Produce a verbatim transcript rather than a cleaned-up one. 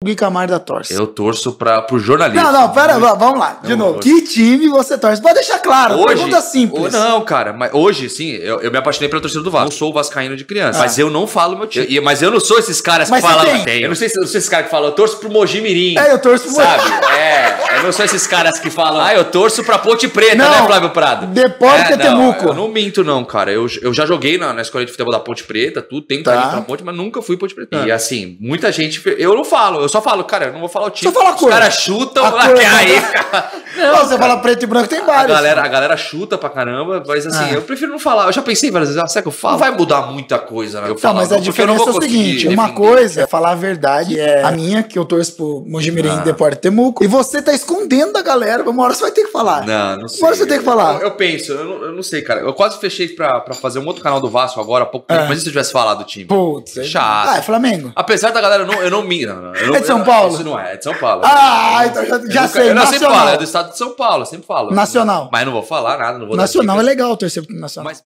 Gui Camarda torce? Eu torço pra, pro jornalismo. Não, não, pera, vamos lá, de novo. Que time você torce? Pode deixar claro, hoje, pergunta simples. Não, cara, mas hoje, sim, eu, eu me apaixonei pela torcida do Vasco. Não sou vascaíno de criança, ah. mas eu não falo meu time. Eu, mas eu não sou esses caras mas que falam... Tem? Tem. Eu não sei se eu sou esses caras que falam, eu torço pro Mogi Mirim. É, eu torço pro Sabe? É, eu não sou esses caras que falam, ah, eu torço pra Ponte Preta, não, né, Flávio Prado? Deporte é, Temuco. Não, eu não minto, não, cara. Eu, eu já joguei na, na escola de futebol da Ponte Preta, tudo, tenho tá. carinho pra Ponte, mas nunca fui Ponte Preta. E assim, muita gente... Eu não falo, eu só falo, cara, eu não vou falar o time. Só fala a cor. Os caras chutam, a lá, cor, que aí, cara. Não, você cara, fala preto e branco, tem vários. A galera, a galera chuta pra caramba, mas assim, ah. eu prefiro não falar. Eu já pensei várias vezes, ah, será que eu falo? Não vai mudar muita coisa, né? Eu não, falo, mas não, a diferença é o seguinte, defender. Uma coisa é falar a verdade, é a minha, que eu torço pro Mogi Mirim ah. e Deporte Temuco, e você tá escondendo da galera, uma hora você vai ter que falar. Não, não sei. Uma hora você tem que falar. Eu, eu penso, eu não, eu não sei, cara. Eu quase fechei pra, pra fazer um outro canal do Vasco agora, há pouco tempo, ah. mas e se eu tivesse falado do time? Putz, chato. Ah, é Flamengo. Apesar da galera, eu não, eu não me... Não, eu não, é de São Paulo? Isso não é, é de São Paulo. Ah, então já, já eu sei. Eu não sempre falo, é do estado de São Paulo, eu sempre falo. Nacional. Mas não vou falar nada, não vou Nacional é legal torcer pro Nacional. Mas